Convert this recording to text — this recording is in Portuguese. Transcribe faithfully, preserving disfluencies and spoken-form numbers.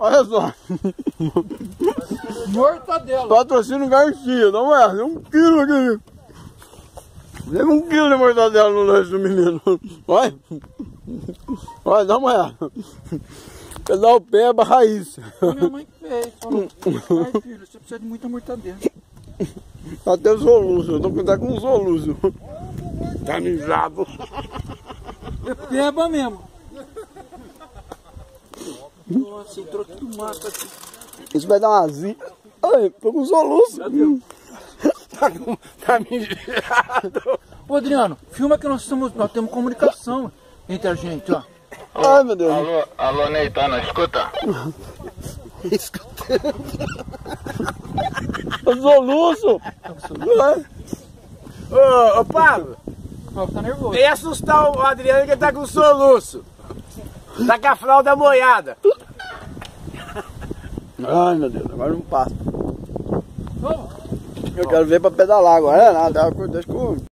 Olha só. Mortadela. Patrocínio Garcia, dá uma olhada. Um quilo aqui. Leva um quilo de mortadela no lanche do menino. Olha. Olha, dá uma olhada. Pedal peba raiz. Minha mãe que fez. Falou, ai filho, você precisa de muita mortadela. Até o soluço, eu tô com um soluço. Tá mijado. É peba mesmo. Nossa, entrou tudo mato aqui. Isso vai dar uma azia. Ai, tô com soluço. Tá, com, tá mijado. Ô Adriano, filma que nós, estamos, nós temos comunicação entre a gente, ó. Ai, meu Deus. Alô, alô, Neitana, escuta. Escuta. O soluço. Ô, ô Pablo, Ó, tá nervoso. vem assustar o Adriano que ele tá com soluço. Tá com a fralda molhada. Ai, meu Deus, agora não passa. Vamos. Eu quero ver pra pedalar agora. É nada, deixa com...